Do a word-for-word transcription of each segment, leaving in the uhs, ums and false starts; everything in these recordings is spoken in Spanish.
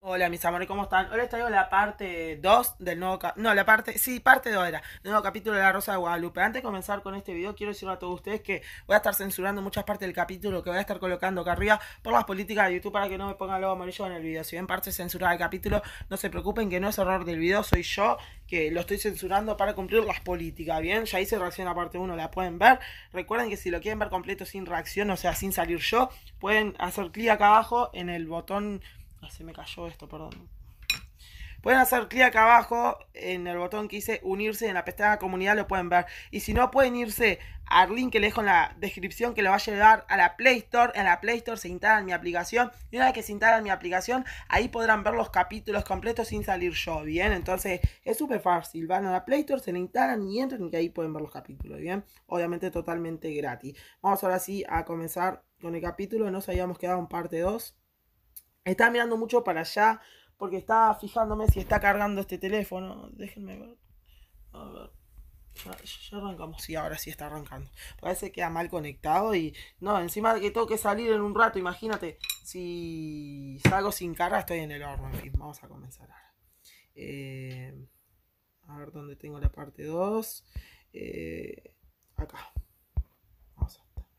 Hola mis amores, ¿cómo están? Hoy les traigo la parte dos del nuevo capítulo. No, la parte, sí, parte dos era, del nuevo capítulo de La Rosa de Guadalupe. Antes de comenzar con este video, quiero decirle a todos ustedes que voy a estar censurando muchas partes del capítulo que voy a estar colocando acá arriba por las políticas de YouTube para que no me pongan logo amarillo en el video. Si ven parte censurada del capítulo, no se preocupen que no es error del video, soy yo que lo estoy censurando para cumplir las políticas, ¿bien? Ya hice reacción a parte uno, la pueden ver. Recuerden que si lo quieren ver completo sin reacción, o sea, sin salir yo, pueden hacer clic acá abajo en el botón. Ah, se me cayó esto, perdón. Pueden hacer clic acá abajo en el botón que dice unirse en la pestaña comunidad, lo pueden ver. Y si no, pueden irse al link que les dejo en la descripción que le va a llevar a la Play Store. En la Play Store se instalan mi aplicación. Y una vez que se instalan mi aplicación, ahí podrán ver los capítulos completos sin salir yo, ¿bien? Entonces es súper fácil. Van a la Play Store, se la instalan y entran y que ahí pueden ver los capítulos, ¿bien? Obviamente totalmente gratis. Vamos ahora sí a comenzar con el capítulo. Nos habíamos quedado en parte dos. Estaba mirando mucho para allá porque estaba fijándome si está cargando este teléfono. Déjenme ver. A ver. Ya, ya arrancamos. Sí, ahora sí está arrancando. Parece que queda mal conectado y... No, encima de que tengo que salir en un rato. Imagínate. Si salgo sin carga estoy en el horno. En fin, vamos a comenzar ahora. Eh, a ver dónde tengo la parte dos. Eh, acá. Vamos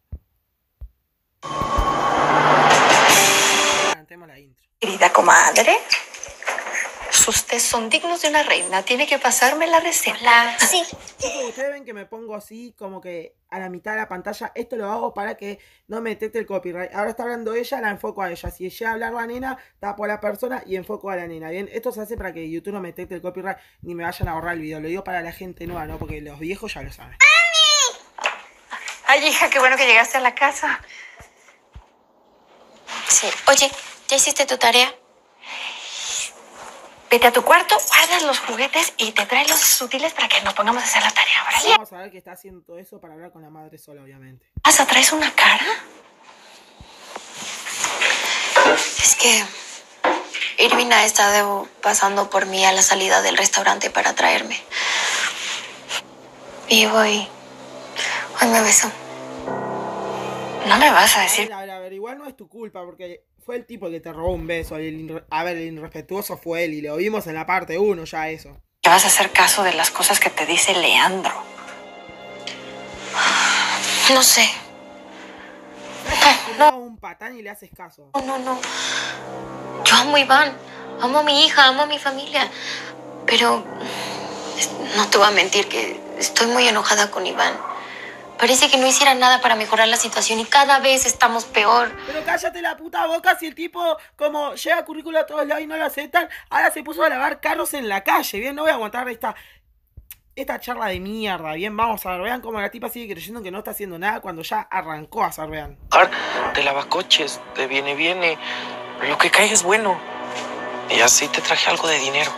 a... Cantemos la intro. Querida comadre, sus tés son dignos de una reina. Tiene que pasarme la receta. Sí. Chicos, ustedes ven que me pongo así como que a la mitad de la pantalla. Esto lo hago para que no me detecte el copyright. Ahora está hablando ella, la enfoco a ella. Si llega a hablar la nena, tapo a la persona y enfoco a la nena. Bien, esto se hace para que YouTube no me detecte el copyright ni me vayan a borrar el video. Lo digo para la gente nueva, ¿no? Porque los viejos ya lo saben. Ay, hija, qué bueno que llegaste a la casa. Sí. Oye, ¿ya hiciste tu tarea? Vete a tu cuarto, guardas los juguetes y te traes los útiles para que nos pongamos a hacer la tarea, ¿vale? Vamos a ver que está haciendo todo eso para hablar con la madre sola, obviamente. ¿Pasa? ¿Traes una cara? Es que Irving ha estado pasando por mí a la salida del restaurante para traerme. Y hoy... Hoy me besó. No me vas a decir... A ver, a ver, igual no es tu culpa porque fue el tipo que te robó un beso. El a ver, el irrespetuoso fue él y lo vimos en la parte uno ya eso. que vas a hacer caso de las cosas que te dice Leandro. No sé. No, un patán y le haces caso. No, no, no. Yo amo a Iván. Amo a mi hija, amo a mi familia. Pero no te voy a mentir que estoy muy enojada con Iván. Parece que no hiciera nada para mejorar la situación y cada vez estamos peor. Pero cállate la puta boca si el tipo, como llega currículo a todos lados y no lo aceptan, ahora se puso a lavar carros en la calle, bien, no voy a aguantar esta, esta charla de mierda, bien, vamos a ver, vean cómo la tipa sigue creyendo que no está haciendo nada cuando ya arrancó a hacer, vean. De lavacoches, de viene, viene, lo que caiga es bueno. Y así te traje algo de dinero.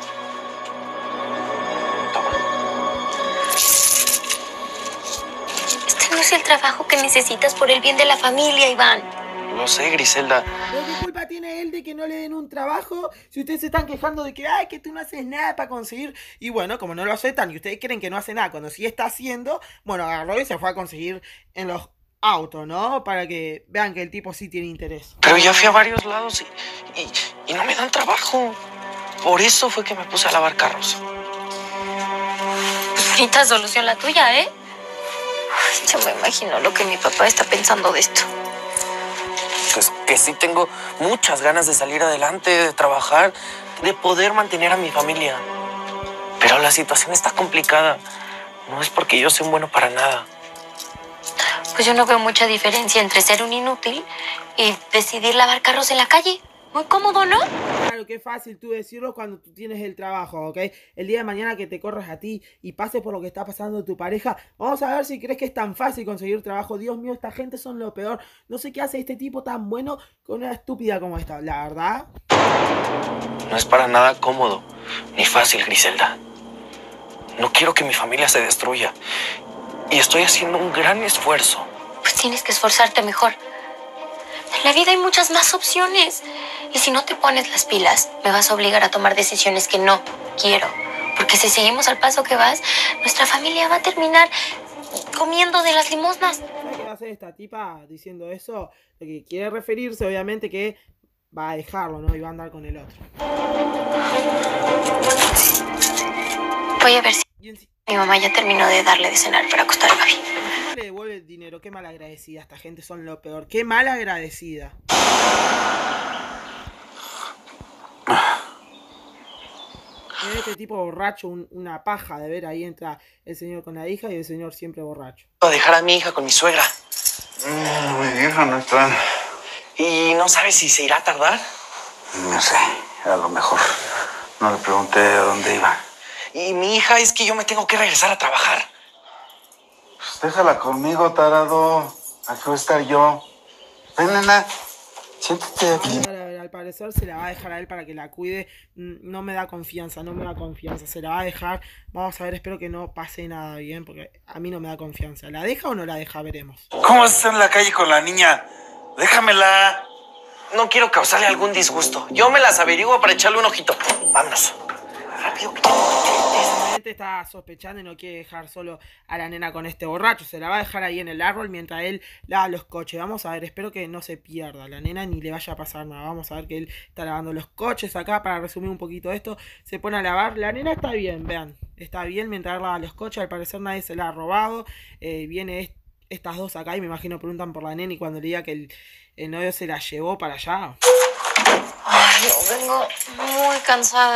Este no es el trabajo que necesitas por el bien de la familia, Iván. Lo sé, Griselda. ¿Pero qué culpa tiene él de que no le den un trabajo? Si ustedes se están quejando de que, ay, que tú no haces nada para conseguir. Y bueno, como no lo aceptan y ustedes creen que no hace nada cuando sí está haciendo, bueno, agarró y se fue a conseguir en los autos, ¿no? Para que vean que el tipo sí tiene interés. Pero ya fui a varios lados y, y, y no me dan trabajo. Por eso fue que me puse a lavar carros. Pues bonita solución la tuya, ¿eh? Ay, yo me imagino lo que mi papá está pensando de esto. Pues que sí tengo muchas ganas de salir adelante, de trabajar, de poder mantener a mi familia. Pero la situación está complicada. No es porque yo sea un bueno para nada. Pues yo no veo mucha diferencia entre ser un inútil y decidir lavar carros en la calle. Muy cómodo, ¿no? Claro, qué fácil tú decirlo cuando tú tienes el trabajo, ¿ok? El día de mañana que te corras a ti y pases por lo que está pasando tu pareja, vamos a ver si crees que es tan fácil conseguir trabajo. Dios mío, esta gente son lo peor. No sé qué hace este tipo tan bueno con una estúpida como esta, la verdad. No es para nada cómodo ni fácil, Griselda. No quiero que mi familia se destruya. Y estoy haciendo un gran esfuerzo. Pues tienes que esforzarte mejor. En la vida hay muchas más opciones. Y si no te pones las pilas, me vas a obligar a tomar decisiones que no quiero. Porque si seguimos al paso que vas, nuestra familia va a terminar comiendo de las limosnas. ¿Sabes qué va a hacer esta tipa diciendo eso? Lo que quiere referirse, obviamente, que va a dejarlo, ¿no? Y va a andar con el otro. Voy a ver si Y enci- mi mamá ya terminó de darle de cenar para acostar a Gaby. encima le devuelve el dinero. Qué mal agradecida. Esta gente son lo peor. Qué mal agradecida. Es este tipo borracho, un- una paja de ver. Ahí entra el señor con la hija y el señor siempre borracho. A dejar a mi hija con mi suegra. Mm, mi hija no está. ¿Y no sabes si se irá a tardar? No sé, a lo mejor. No le pregunté a dónde iba. Y mi hija, es que yo me tengo que regresar a trabajar. Pues déjala conmigo, tarado. Aquí voy a estar yo. Ven, nena. Siéntate aquí. A ver, a ver, al parecer se la va a dejar a él para que la cuide. Mm, No me da confianza, no me da confianza. Se la va a dejar. Vamos a ver, espero que no pase nada bien, porque a mí no me da confianza. ¿La deja o no la deja? Veremos. ¿Cómo vas a estar en la calle con la niña? Déjamela. No quiero causarle algún disgusto. Yo me las averiguo para echarle un ojito. Vámonos. Rápido. Obviamente está sospechando y no quiere dejar solo a la nena con este borracho. Se la va a dejar ahí en el árbol mientras él lava los coches. Vamos a ver, espero que no se pierda la nena ni le vaya a pasar nada. Vamos a ver que él está lavando los coches acá. Para resumir un poquito esto, se pone a lavar. La nena está bien, vean. Está bien mientras él lava los coches. Al parecer nadie se la ha robado. Eh, viene est- estas dos acá y me imagino preguntan por la nena y cuando le diga que el, el novio se la llevó para allá. Ay, no, vengo muy cansada.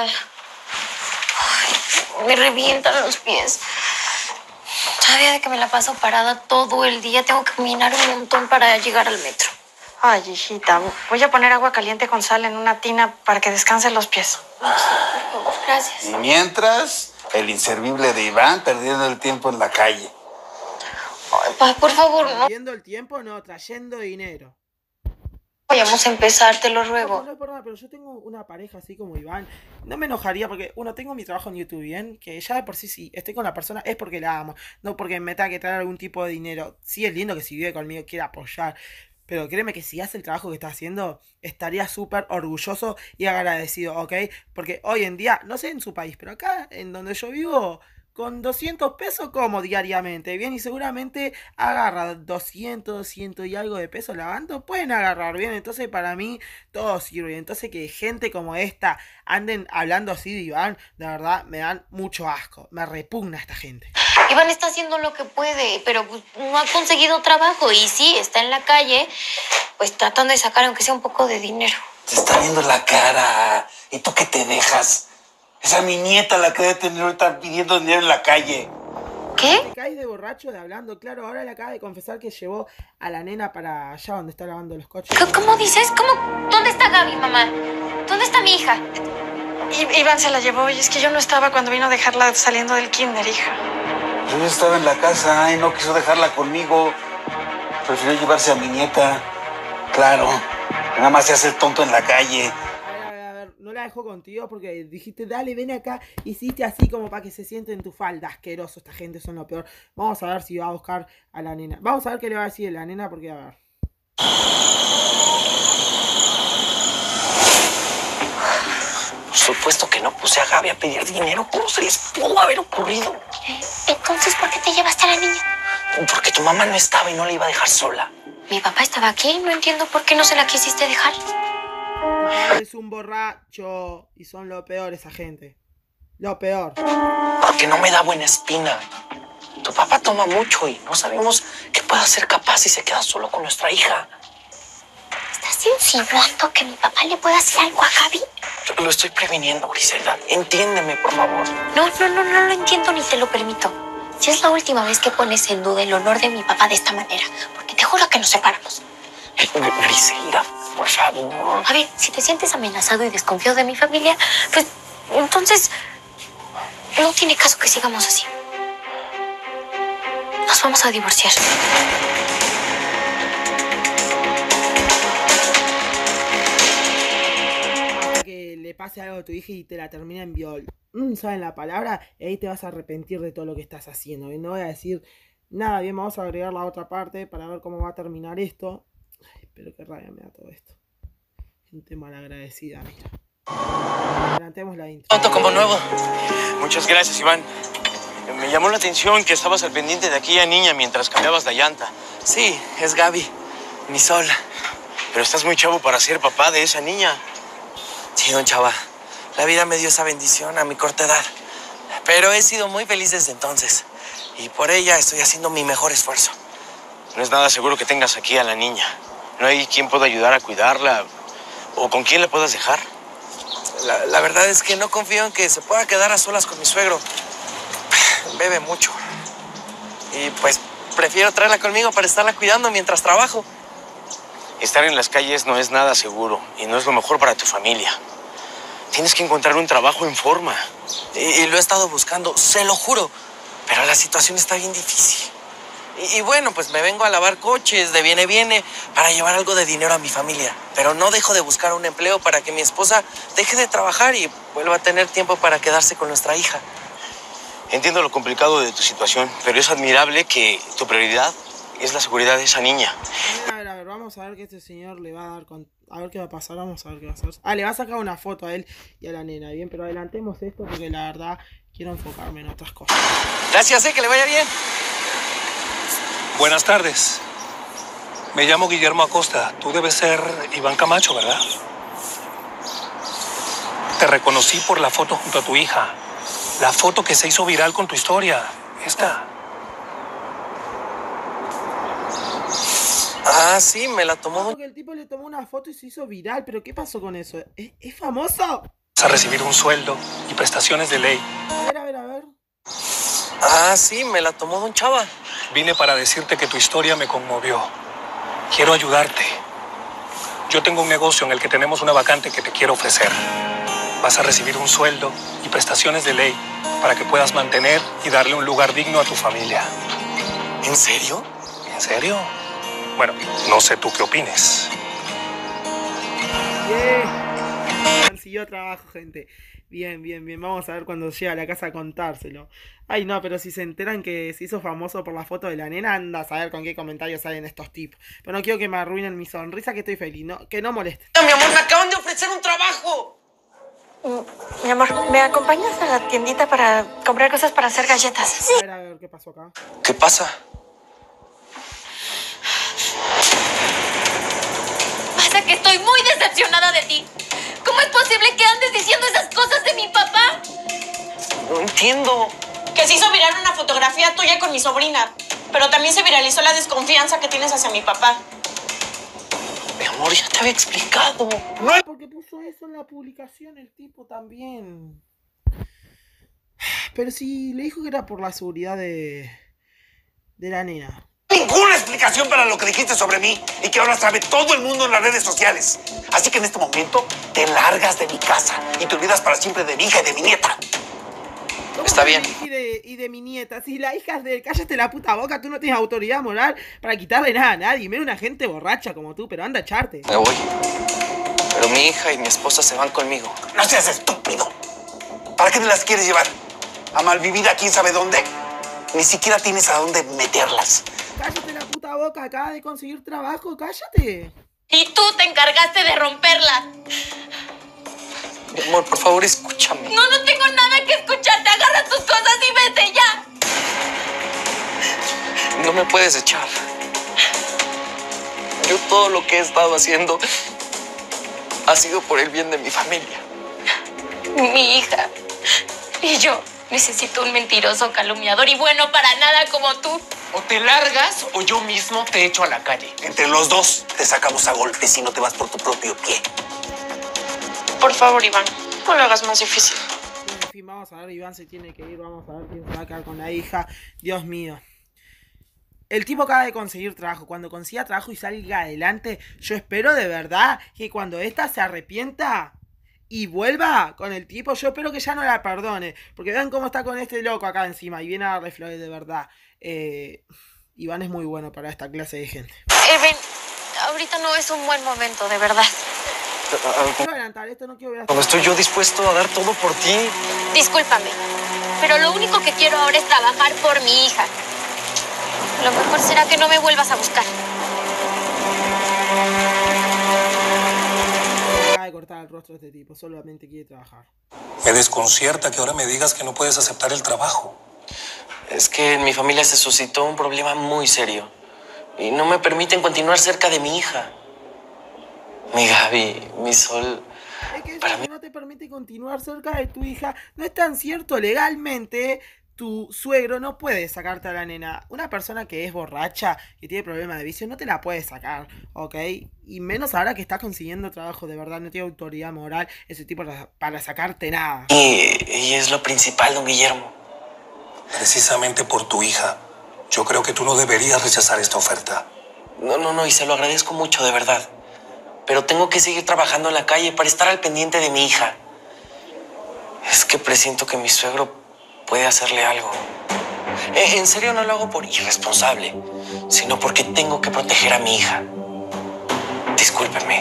Ay, me revientan los pies. Todavía de que me la paso parada todo el día. Tengo que caminar un montón para llegar al metro. Ay, hijita, voy a poner agua caliente con sal en una tina para que descansen los pies. Por favor, gracias. Y mientras, el inservible de Iván perdiendo el tiempo en la calle. Ay, pa, por favor, no Viendo el tiempo, no, trayendo dinero. vayamos a empezar, te lo No, ruego. no es por nada, pero yo tengo una pareja así como Iván. No me enojaría porque, uno, tengo mi trabajo en YouTube, ¿bien? Que ya de por sí, sí, estoy con la persona, es porque la amo. No porque me tenga que traer algún tipo de dinero. Sí es lindo que si vive conmigo quiera apoyar. Pero créeme que si hace el trabajo que está haciendo, estaría súper orgulloso y agradecido, ¿ok? Porque hoy en día, no sé en su país, pero acá en donde yo vivo, con doscientos pesos como diariamente, bien, y seguramente agarra doscientos, doscientos y algo de pesos lavando, pueden agarrar, bien, entonces para mí todo sirve, entonces que gente como esta anden hablando así de Iván, de verdad me dan mucho asco, me repugna esta gente. Iván está haciendo lo que puede, pero pues, no ha conseguido trabajo. Y sí, está en la calle, pues tratando de sacar aunque sea un poco de dinero. Te está viendo la cara. ¿Y tú qué te dejas? Esa mi nieta la que debe tener ahorita pidiendo dinero en la calle. ¿Qué? Te caes de borracho de hablando, claro, ahora le acaba de confesar que llevó a la nena para allá donde está lavando los coches. ¿Cómo- ¿Cómo dices? ¿Cómo? ¿Dónde está Gaby, mamá? ¿Dónde está mi hija? I- Iván se la llevó y es que yo no estaba cuando vino a dejarla saliendo del kinder, hija. Yo estaba en la casa y no quiso dejarla conmigo. Prefirió llevarse a mi nieta. Claro, nada más se hace el tonto en la calle. A ver, a ver, a ver, no la dejó contigo porque dijiste, dale, ven acá, hiciste así como para que se siente en tu falda, asqueroso, esta gente son lo peor. Vamos a ver si va a buscar a la nena. Vamos a ver qué le va a decir la nena porque, a ver. Por supuesto que no puse a Gaby a pedir dinero. ¿Cómo se les pudo haber ocurrido? Entonces, ¿por qué te llevaste a la niña? Porque tu mamá no estaba y no la iba a dejar sola. Mi papá estaba aquí, no entiendo por qué no se la quisiste dejar. Es un borracho y son lo peor esa gente. Lo peor. Porque no me da buena espina. Tu papá toma mucho y no sabemos qué pueda ser capaz si se queda solo con nuestra hija. ¿Estás insinuando que mi papá le puede hacer algo a Gaby? Yo lo estoy previniendo, Griselda. Entiéndeme, por favor. No, no, no, no lo entiendo ni te lo permito. Si es la última vez que pones en duda el honor de mi papá de esta manera, porque te juro que nos separamos. Gr- Griselda, por favor. A ver, si te sientes amenazado y desconfiado de mi familia, pues entonces no tiene caso que sigamos así. Nos vamos a divorciar. Hasta que le pase algo a tu hija y te la termina en viol. Mm, ¿saben la palabra? Y ahí te vas a arrepentir de todo lo que estás haciendo. Y no voy a decir nada. Bien, vamos a agregar la otra parte para ver cómo va a terminar esto. Ay, pero qué rabia me da todo esto. Gente malagradecida, mira. Adelantemos la intro. Auto como nuevo. Muchas gracias, Iván. Me llamó la atención que estabas al pendiente de aquella niña mientras cambiabas la llanta. Sí, es Gaby, mi sol. Pero estás muy chavo para ser papá de esa niña. Sí, don Chava. La vida me dio esa bendición a mi corta edad. Pero he sido muy feliz desde entonces. Y por ella estoy haciendo mi mejor esfuerzo. No es nada seguro que tengas aquí a la niña. No hay quien pueda ayudar a cuidarla o con quién la puedas dejar. La, la verdad es que no confío en que se pueda quedar a solas con mi suegro. Bebe mucho. Y pues prefiero traerla conmigo para estarla cuidando mientras trabajo. Estar en las calles no es nada seguro y no es lo mejor para tu familia. Tienes que encontrar un trabajo en forma. Y, y lo he estado buscando, se lo juro. Pero la situación está bien difícil. Y, y bueno, pues me vengo a lavar coches de viene viene para llevar algo de dinero a mi familia. Pero no dejo de buscar un empleo para que mi esposa deje de trabajar y vuelva a tener tiempo para quedarse con nuestra hija. Entiendo lo complicado de tu situación, pero es admirable que tu prioridad es la seguridad de esa niña. A ver, a ver, vamos a ver que este señor le va a dar con... A ver qué va a pasar, vamos a ver qué va a hacer. Ah, le va a sacar una foto a él y a la nena, bien, pero adelantemos esto porque la verdad quiero enfocarme en otras cosas. Gracias, eh, que le vaya bien. Buenas tardes. Me llamo Guillermo Acosta. Tú debes ser Iván Camacho, ¿verdad? Te reconocí por la foto junto a tu hija. La foto que se hizo viral con tu historia. Esta. Ah, sí, me la tomó. Porque el tipo le tomó una foto y se hizo viral, pero ¿qué pasó con eso? ¿Es, es famoso? Vas a recibir un sueldo y prestaciones de ley. A ver, a ver, a ver. Ah, sí, me la tomó don Chava. Vine para decirte que tu historia me conmovió. Quiero ayudarte. Yo tengo un negocio en el que tenemos una vacante que te quiero ofrecer. Vas a recibir un sueldo y prestaciones de ley para que puedas mantener y darle un lugar digno a tu familia. ¿En serio? ¿En serio? Bueno, no sé tú qué opines. Yeah. Consiguió trabajo, gente. Bien, bien, bien. Vamos a ver cuando llegue a la casa a contárselo. Ay, no, pero si se enteran que se hizo famoso por la foto de la nena, anda a saber con qué comentarios salen estos tipos. Pero no quiero que me arruinen mi sonrisa, que estoy feliz. No, que no molesten. Mi amor, me acaban de ofrecer un trabajo. Mi amor, ¿me acompañas a la tiendita para comprar cosas para hacer galletas? A ver, a ver, ¿qué pasó acá? ¿Qué pasa? Pasa que estoy muy decepcionada de ti. ¿Cómo es posible que andes diciendo esas cosas de mi papá? No entiendo. Que se hizo viral una fotografía tuya con mi sobrina, pero también se viralizó la desconfianza que tienes hacia mi papá. Mi amor, ya te había explicado. No, porque puso eso en la publicación el tipo también. Pero si le dijo que era por la seguridad de... de la nena. Ninguna explicación para lo que dijiste sobre mí y que ahora sabe todo el mundo en las redes sociales. Así que en este momento te largas de mi casa y te olvidas para siempre de mi hija y de mi nieta. Está bien. Y de, y de mi nieta. Si la hija es de... Cállate la puta boca, tú no tienes autoridad moral para quitarle nada a nadie. Menos una gente borracha como tú, pero anda a echarte. Me voy. Pero mi hija y mi esposa se van conmigo. No seas estúpido. ¿Para qué te las quieres llevar? ¿A malvivir a quién sabe dónde? Ni siquiera tienes a dónde meterlas. Cállate la puta boca, acaba de conseguir trabajo, cállate. Y tú te encargaste de romperla. Mi amor, por favor, escúchame. No, no tengo nada que escucharte. Agarra tus cosas y vete ya. No me puedes echar. Yo todo lo que he estado haciendo ha sido por el bien de mi familia. Mi hija. Y yo necesito un mentiroso, calumniador y bueno para nada como tú. O te largas o yo mismo te echo a la calle. Entre los dos te sacamos a golpes si no te vas por tu propio pie. Por favor, Iván, no lo hagas más difícil. En fin, vamos a ver, Iván se tiene que ir, vamos a ver quién se va a quedar con la hija. Dios mío. El tipo acaba de conseguir trabajo. Cuando consiga trabajo y salga adelante, yo espero de verdad que cuando esta se arrepienta y vuelva con el tipo, yo espero que ya no la perdone. Porque vean cómo está con este loco acá encima y viene a darle flores de verdad. Eh, Iván es muy bueno para esta clase de gente. Erwin, ahorita no es un buen momento, de verdad. Quiero adelantar esto, no quiero ver. Cuando estoy yo dispuesto a dar todo por ti. Discúlpame, pero lo único que quiero ahora es trabajar por mi hija. Lo mejor será que no me vuelvas a buscar. Acaba de cortar el rostro de este tipo, solamente quiere trabajar. Me desconcierta que ahora me digas que no puedes aceptar el trabajo. Es que en mi familia se suscitó un problema muy serio y no me permiten continuar cerca de mi hija. Mi Gaby, mi sol. Es que eso Para que mí... no te permite continuar cerca de tu hija. No es tan cierto legalmente. Tu suegro no puede sacarte a la nena. Una persona que es borracha, que tiene problemas de vicio, no te la puede sacar, ¿ok? Y menos ahora que está consiguiendo trabajo, de verdad, no tiene autoridad moral ese tipo para, para sacarte nada. Y, y es lo principal, don Guillermo. Precisamente por tu hija, yo creo que tú no deberías rechazar esta oferta. No, no, no, y se lo agradezco mucho, de verdad. Pero tengo que seguir trabajando en la calle para estar al pendiente de mi hija. Es que presiento que mi suegro puede hacerle algo. En serio, no lo hago por irresponsable, sino porque tengo que proteger a mi hija. Discúlpeme.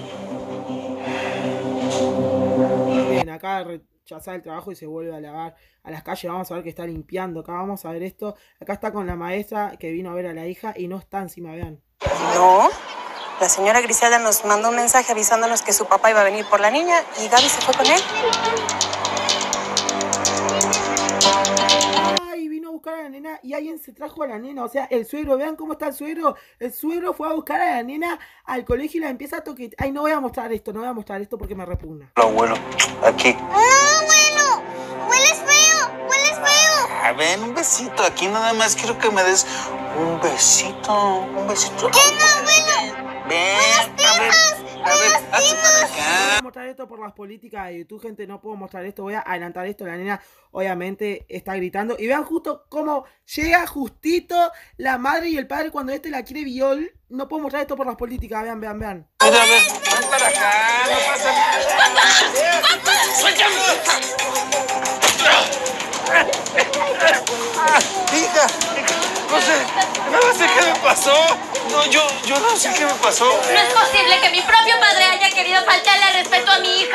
Bien, acá rechazar el trabajo y se vuelve a lavar a las calles. Vamos a ver que está limpiando. Acá vamos a ver esto. Acá está con la maestra que vino a ver a la hija y no está encima, vean. No, la señora Griselda nos mandó un mensaje avisándonos que su papá iba a venir por la niña y Gaby se fue con él. Ay, vino a buscar a la nena y alguien se trajo a la nena. O sea, el suegro, vean cómo está el suegro. El suegro fue a buscar a la nena al colegio y la empieza a toquetear. Ay, no voy a mostrar esto, no voy a mostrar esto porque me repugna. Lo abuelo, aquí. No, bueno, hueles feo, hueles feo. A ver, un besito. Aquí nada más quiero que me des un besito, un besito. ¿Qué no, bueno? Ven, a ver, a ver, hazte para acá. No voy a mostrar esto por las políticas de YouTube, gente, no puedo mostrar esto, voy a adelantar esto, la nena obviamente está gritando, y vean justo cómo llega justito la madre y el padre cuando este la quiere viol, no puedo mostrar esto por las políticas, vean, vean, vean. Mira, a ver, ven para acá, no pasa nada. ¡Papá! ¡Suéltame! Hija, no sé, no sé qué me pasó. No, yo, yo no sé qué me pasó. No es posible que mi propio padre haya querido faltarle al respeto a mi hija.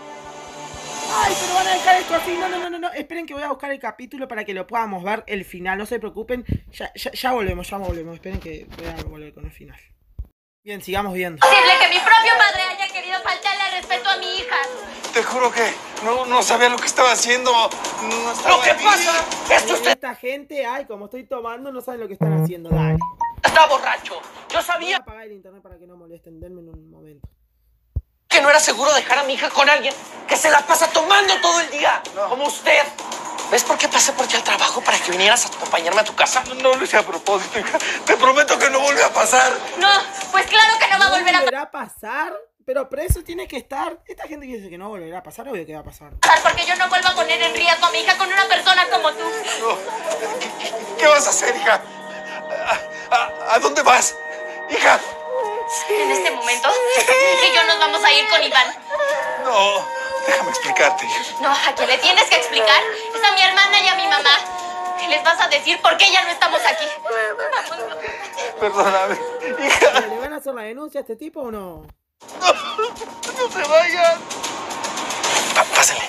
Ay, pero van a dejar esto así, no, no, no, no, no, esperen que voy a buscar el capítulo para que lo podamos ver, el final, no se preocupen, ya, ya, ya volvemos, ya volvemos, esperen que voy a volver con el final. Bien, sigamos viendo. No es posible que mi propio padre haya querido faltarle al respeto a mi hija. Te juro que no, no sabía lo que estaba haciendo. No estaba ¿Lo que aquí. pasa? Esto usted Esta gente, ay, como estoy tomando, no saben lo que están haciendo, dale. está borracho. Yo Voy a sabía apagar el internet para que no molesten, denme en un momento. que no era seguro dejar a mi hija con alguien que se la pasa tomando todo el día, como usted. ¿Ves por qué pasé por ti al trabajo? Para que vinieras a acompañarme a tu casa. No, no lo hice a propósito, hija. Te prometo que no vuelve a pasar. No, pues claro que no va a volver a ¿Volverá a pasar? Pero preso tiene que estar. Esta gente que dice que no volverá a pasar, obvio que va a pasar. pasar porque yo no vuelvo a poner en riesgo a mi hija con una persona como tú. No. ¿Qué, qué vas a hacer, hija? ¿A, a, a dónde vas? Hija. En este momento, y yo nos vamos a ir con Iván. No, déjame explicarte, hija. No, ¿a quién le tienes que explicar? Es a mi hermana y a mi mamá. ¿Qué les vas a decir por qué ya no estamos aquí? Vamos. Perdóname, hija. ¿Le van a hacer la denuncia a este tipo o no? No, no se vayan. Pa- Pásale.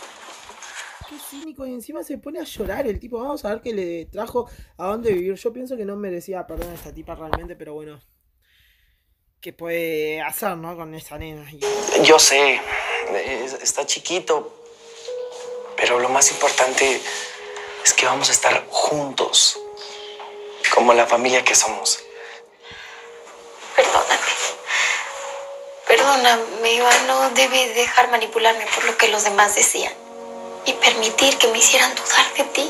Qué cínico, y encima se pone a llorar el tipo. Vamos a ver qué le trajo a dónde vivir. Yo pienso que no merecía perdón a esta tipa realmente, pero bueno. ¿Qué puede hacer, no? Con esa nena. Y... Yo sé, es- está chiquito, pero lo más importante es que vamos a estar juntos, como la familia que somos. Perdóname. Perdóname, Iván. No debí dejar manipularme por lo que los demás decían. Y permitir que me hicieran dudar de ti.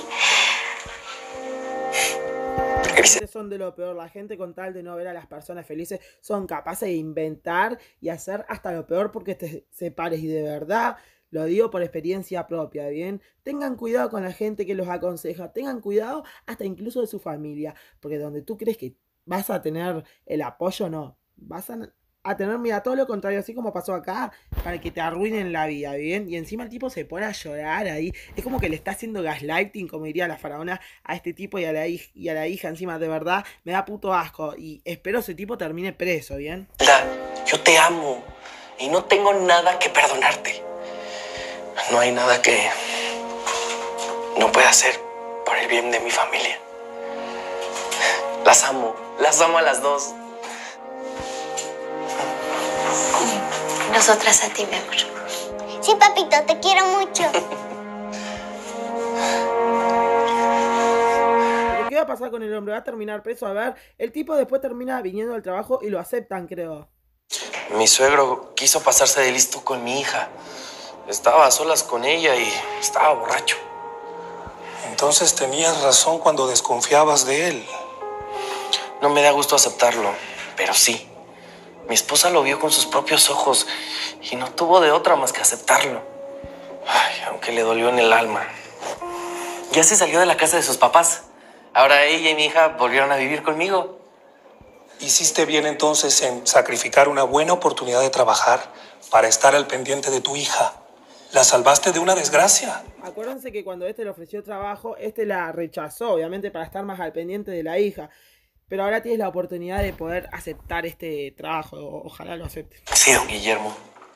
Ustedes son de lo peor, la gente con tal de no ver a las personas felices son capaces de inventar y hacer hasta lo peor porque te separes, y de verdad lo digo por experiencia propia, ¿bien? Tengan cuidado con la gente que los aconseja, tengan cuidado hasta incluso de su familia, porque donde tú crees que vas a tener el apoyo, no, vas a, a tener, mira, todo lo contrario, así como pasó acá, para que te arruinen la vida, ¿bien? Y encima el tipo se pone a llorar ahí, es como que le está haciendo gaslighting, como diría la faraona, a este tipo y a la, hij- y a la hija, encima, de verdad, me da puto asco, y espero ese tipo termine preso, ¿bien? La- yo te amo y no tengo nada que perdonarte. No hay nada que no pueda hacer por el bien de mi familia. Las amo, las amo a las dos. Nosotras a ti, mi amor. Sí, papito, te quiero mucho. Pero ¿qué va a pasar con el hombre? ¿Va a terminar preso? A ver, el tipo después termina viniendo al trabajo y lo aceptan, creo. Mi suegro quiso pasarse de listo con mi hija. Estaba a solas con ella y estaba borracho. Entonces tenías razón cuando desconfiabas de él. No me da gusto aceptarlo, pero sí. Mi esposa lo vio con sus propios ojos y no tuvo de otra más que aceptarlo. Ay, aunque le dolió en el alma. Ya se salió de la casa de sus papás. Ahora ella y mi hija volvieron a vivir conmigo. Hiciste bien entonces en sacrificar una buena oportunidad de trabajar para estar al pendiente de tu hija. La salvaste de una desgracia. Acuérdense que cuando este le ofreció trabajo, este la rechazó, obviamente para estar más al pendiente de la hija. Pero ahora tienes la oportunidad de poder aceptar este trabajo. O- ojalá lo aceptes. Sí, don Guillermo.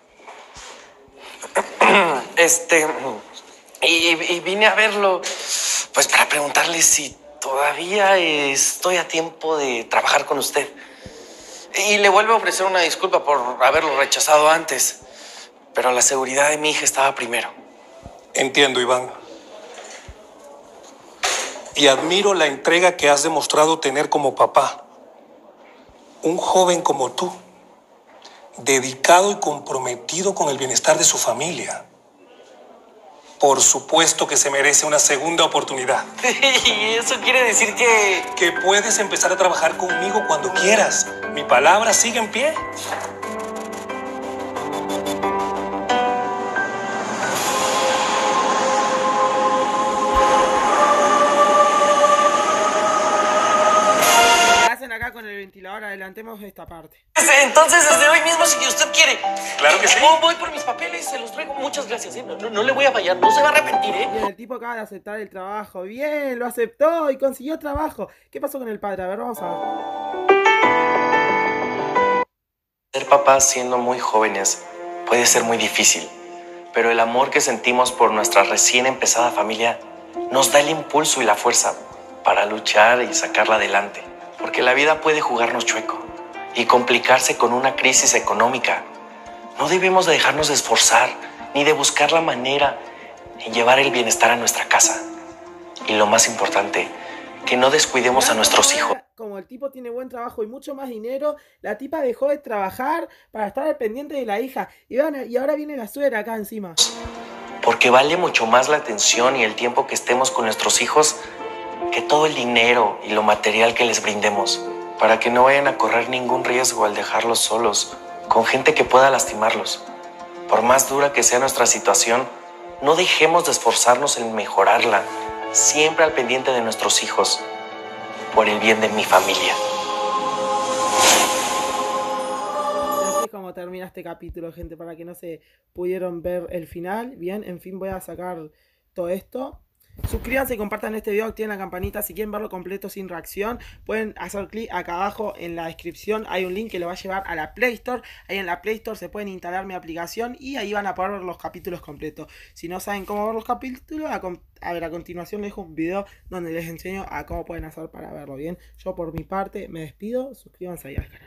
Este... Y, y vine a verlo, pues para preguntarle si todavía estoy a tiempo de trabajar con usted. Y le vuelvo a ofrecer una disculpa por haberlo rechazado antes. Pero la seguridad de mi hija estaba primero. Entiendo, Iván. Y admiro la entrega que has demostrado tener como papá. Un joven como tú, dedicado y comprometido con el bienestar de su familia. Por supuesto que se merece una segunda oportunidad. ¿Y eso quiere decir que...? Que puedes empezar a trabajar conmigo cuando quieras. Mi palabra sigue en pie. ¿Qué hacen acá con el ventilador? Adelantemos esta parte. Entonces, desde hoy mismo, si usted quiere. Claro que sí. Oh, voy por mis papeles, se los traigo. Muchas gracias, ¿eh? No, no, no le voy a fallar, no se va a arrepentir, ¿eh? Bien, el tipo acaba de aceptar el trabajo. Bien, lo aceptó y consiguió trabajo. ¿Qué pasó con el padre? A ver, vamos a ver. Ser papás siendo muy jóvenes puede ser muy difícil, pero el amor que sentimos por nuestra recién empezada familia nos da el impulso y la fuerza para luchar y sacarla adelante. Porque la vida puede jugarnos chueco y complicarse con una crisis económica. No debemos de dejarnos de esforzar ni de buscar la manera de llevar el bienestar a nuestra casa. Y lo más importante, que no descuidemos a nuestros hijos. Como el tipo tiene buen trabajo y mucho más dinero, la tipa dejó de trabajar para estar al pendiente de la hija. Y, van, y ahora viene la suegra acá encima. Porque vale mucho más la atención y el tiempo que estemos con nuestros hijos que todo el dinero y lo material que les brindemos, para que no vayan a correr ningún riesgo al dejarlos solos, con gente que pueda lastimarlos. Por más dura que sea nuestra situación, no dejemos de esforzarnos en mejorarla, siempre al pendiente de nuestros hijos, por el bien de mi familia. Así es como termina este capítulo, gente, para que no se pudieron ver el final. Bien, en fin, voy a sacar todo esto. Suscríbanse y compartan este video, activen la campanita. Si quieren verlo completo sin reacción, pueden hacer clic acá abajo en la descripción. Hay un link que lo va a llevar a la Play Store. Ahí en la Play Store se pueden instalar mi aplicación y ahí van a poder ver los capítulos completos. Si no saben cómo ver los capítulos, a, a ver, a continuación les dejo un video donde les enseño a cómo pueden hacer para verlo. Bien, yo por mi parte me despido. Suscríbanse ahí al canal.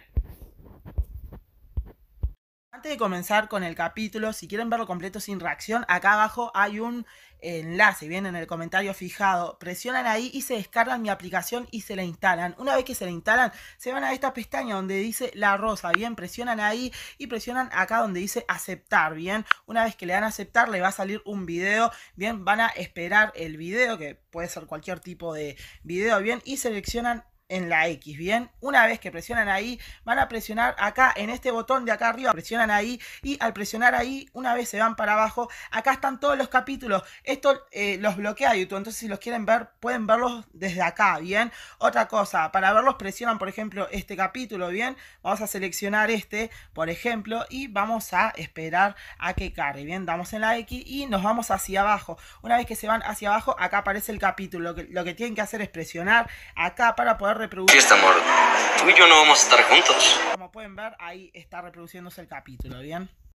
Antes de comenzar con el capítulo, si quieren verlo completo sin reacción, acá abajo hay un enlace, bien, en el comentario fijado. Presionan ahí y se descargan mi aplicación y se la instalan. Una vez que se la instalan, se van a esta pestaña donde dice La Rosa, bien, presionan ahí y presionan acá donde dice aceptar, bien. Una vez que le dan a aceptar, le va a salir un video, bien, van a esperar el video, que puede ser cualquier tipo de video, bien, y seleccionan en la X, bien. Una vez que presionan ahí, van a presionar acá en este botón de acá arriba, presionan ahí y al presionar ahí, una vez se van para abajo, acá están todos los capítulos. Esto eh, los bloquea YouTube, entonces si los quieren ver, pueden verlos desde acá, bien. Otra cosa, para verlos presionan, por ejemplo, este capítulo, bien. Vamos a seleccionar este, por ejemplo, y vamos a esperar a que cargue, bien. Damos en la X y nos vamos hacia abajo. Una vez que se van hacia abajo, acá aparece el capítulo. Lo que, lo que tienen que hacer es presionar acá para poder reproducir. Fiesta, amor. Tú y yo no vamos a estar juntos. Como pueden ver, ahí está reproduciéndose el capítulo, ¿bien?